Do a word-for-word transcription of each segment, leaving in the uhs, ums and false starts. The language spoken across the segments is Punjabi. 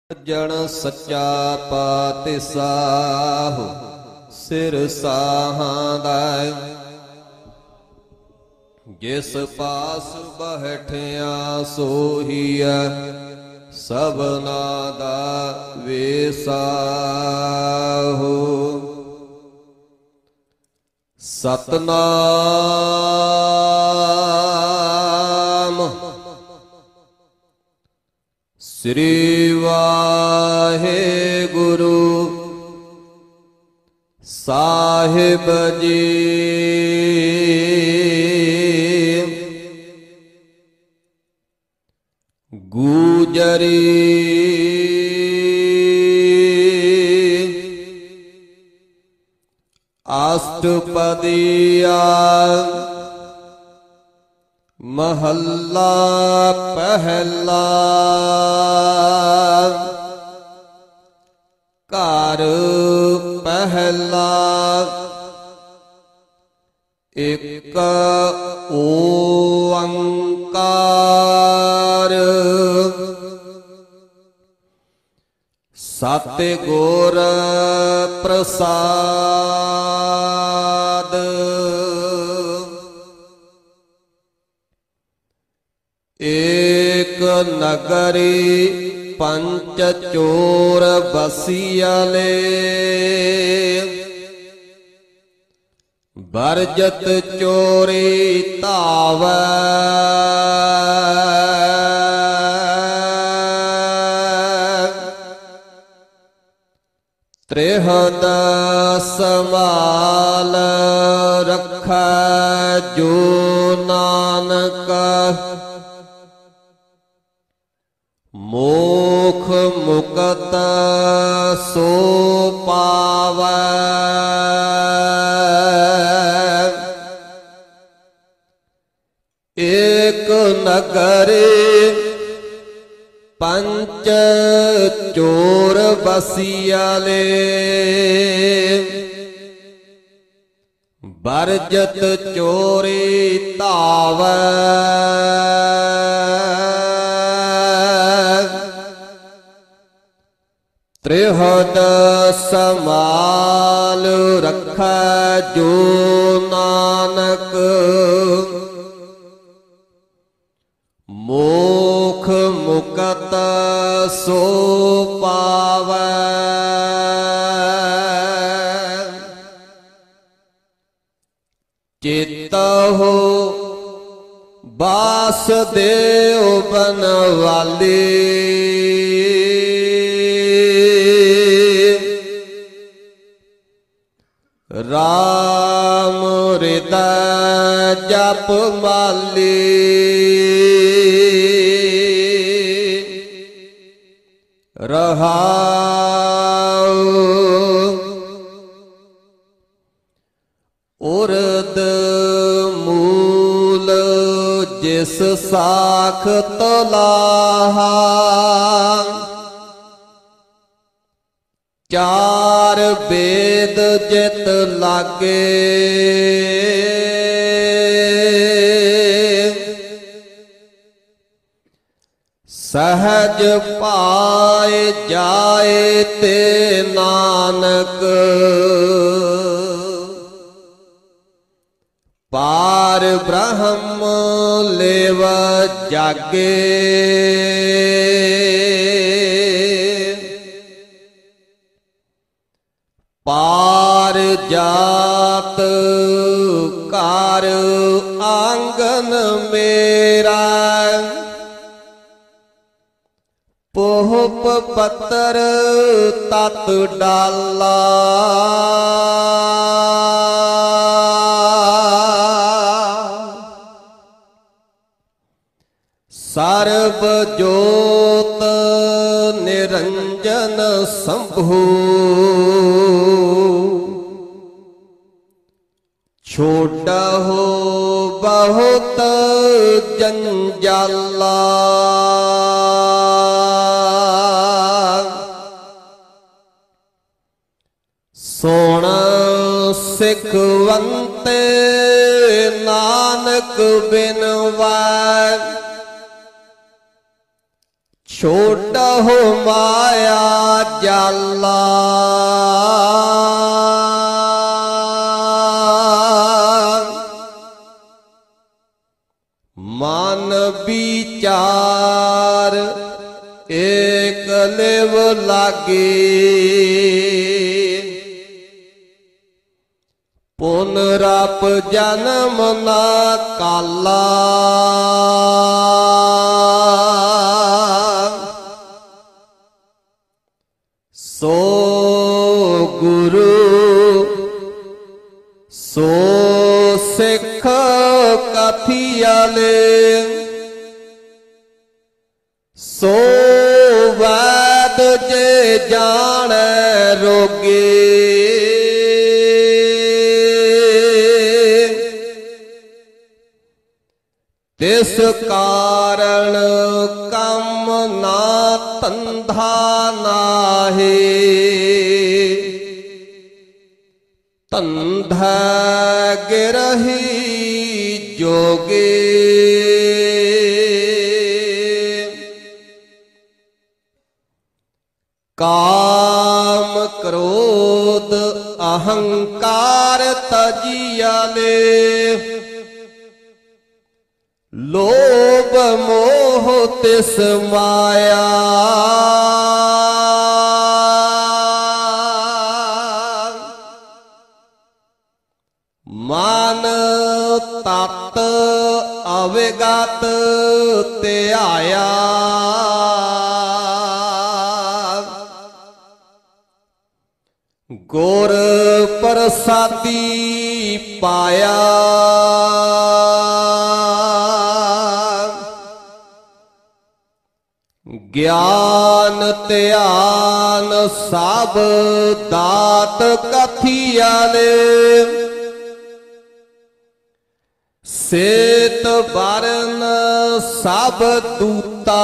जन सच्चा पाति साहु सिर साहां जिस पास बैठिया सोहिया सबना दा वेसाहु। सतनाम श्री वाहेगुरु साहिब जी। गुजरी अष्टपदिया महल्ला पहला। घर पहला एक ओंकार सतगुर प्रसाद। एक नगरी पंच चोर बसियाले बरजत चोरी तावै। त्रिहद समाल रखै जो नानक मोख मुकत सो पावै। एक नगरी पंच चोर बसियाले बरजत चोरी तावै। त्रिहद समाल रखै जो नानक मोख मुकत सो पावै। चेतहो वासुदेव बनवाली राम हृदय जप माली। रहाउ उर्द मूल जिस साख तलाहा चार वेद जित लागे। सहज पाए जाए ते नानक पार ब्रह्म लेव जागे। पार जात कार आंगन मेरा पोहप पत्तर तत डाला। सर्व जोत निरंजन शंभु छोटा हो बहुत जंजाला। सोना सिखवंते नानक बिनवाय ਛੋਟਾ ਹੋ ਮਾਇਆ ਜਾਲਾ ਮਨ ਵਿਚਾਰ ਏਕ ਲਿਵ ਲਾਗੇ ਪੁਨਰਪ ਜਨਮ ਨਾ ਕਾਲਾ ਸੋ ਗੁਰੂ ਸੋ ਸਿੱਖ ਕਥਿਆਲੇ ਸੋ ਵੈਦ ਜੇ ਜਾਣੈ ਰੋਗੇ ਤਿਸ ਕਾਰਣ ਕੰਮ ਨਾ ਧੰਧਾ ਨਾਹੀ ਧੰਧਾ ਗਿਰਹੀ ਜੋਗੇ ਕਾਮ ਕ੍ਰੋਧ ਅਹੰਕਾਰ ਤਜੀਆਲੇ ਲੋਭ ਮੋਹ ਤਿਸ ਮਾਇਆ ਮਨ ਤਤ ਅਵਿਗਤ ਧਿਆਇਆ ਗੁਰ ਪ੍ਰਸਾਦੀ ਪਾਇਆ ਗਿਆਨ ਧਿਆਨ ਸਭ ਦਾਤ ਕਥਿਆਲੇ ਸੇਤ ਵਰਨ ਸਭ ਦੂਤਾ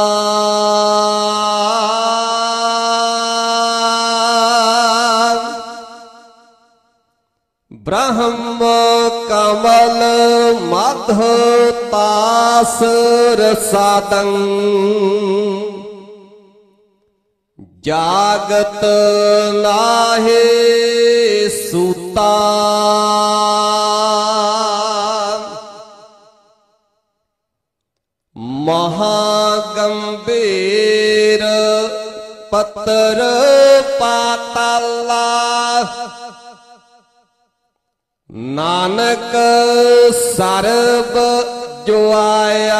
ਬ੍ਰਹਮ ਕਮਲ ਮਧ ਤਾਸ ਰਸਾਦੰ ਜਾਗਤ ਨਾਹੀ ਸੂਤਾ ਮਹਾਗੰਭੀਰ ਪੱਤਰ ਪਾਤਾਲਾ ਨਾਨਕ ਸਰਬ ਜੋ ਆਇਆ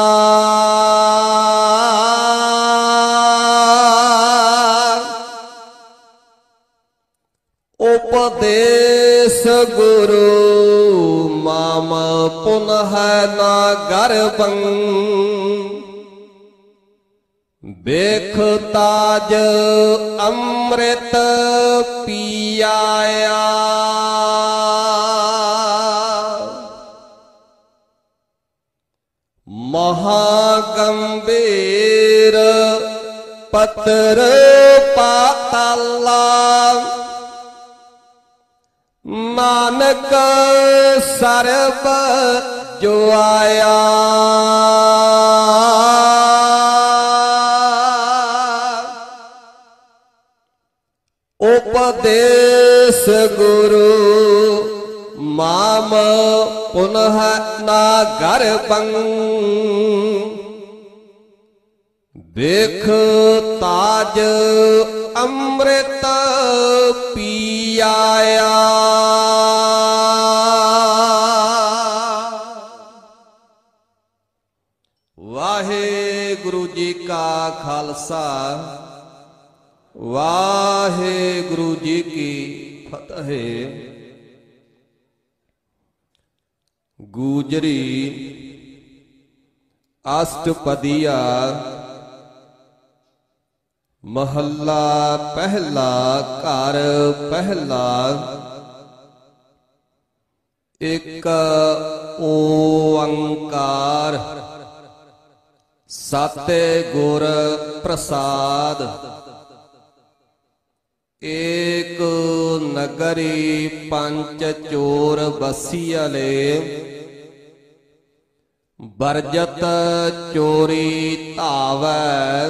ਉਪਦੇਸ ਗੁਰੂ ਮਾਮ ਪੁਨਹ ਨਾ ਗਰਭੰ ਵੇਖ ਤਾਜ ਅੰਮ੍ਰਿਤ ਪੀਆਇਆ ਮਹਾਗੰਭੀਰ ਪੱਤਰ ਪਾਤਾਲਾ ਨਾਨਕ ਸਰਬ ਜੋ ਆਇਆ ਉਪਦੇਸ ਗੁਰੂ ਮਾਮ ਪੁਨਹ ਨਾ ਗਰਭੰ ਵੇਖ ਤਾਜ ਅੰਮ੍ਰਿਤ ਪੀਆਇਆ ਵਾਹਿਗੁਰੂ ਜੀ ਕਾ ਖਾਲਸਾ ਵਾਹਿਗੁਰੂ ਜੀ ਕੀ ਫਤਿਹ। ਗੂਜਰੀ ਅਸ਼ਟਪਦੀਆ ਮਹੱਲਾ ਪਹਿਲਾ ਘਰ ਪਹਿਲਾ ਇੱਕ ਓੰਕਾਰ ਸਤਿ ਗੁਰ ਪ੍ਰਸਾਦ ਏਕ ਨਗਰੀ ਪੰਚ ਚੋਰ ਬਸੀਅਲੇ ਬਰਜਤ ਚੋਰੀ ਧਾਵੈ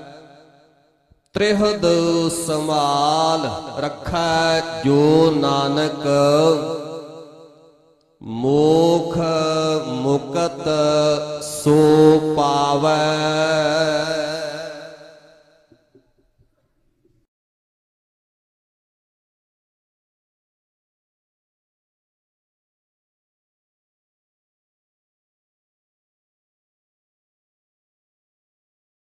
ਤ੍ਰਿਹਦ ਸਮਾਲ ਰੱਖੈ ਜੋ ਨਾਨਕ ਮੋਹ